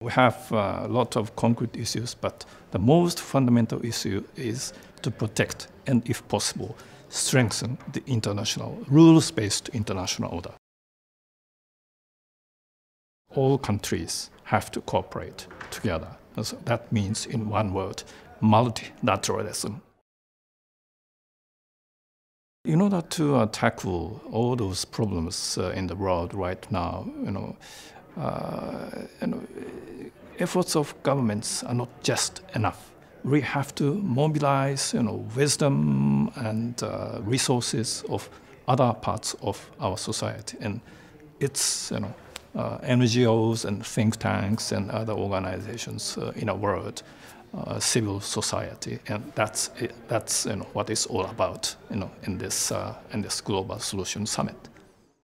We have a lot of concrete issues, but the most fundamental issue is to protect and, if possible, strengthen the international, rules-based international order. All countries have to cooperate together. So that means, in one word, multilateralism. In order to tackle all those problems in the world right now, efforts of governments are not just enough. We have to mobilize, wisdom and resources of other parts of our society, and it's, NGOs and think tanks and other organizations in the world, civil society, and that's what it's all about, in this Global Solution Summit.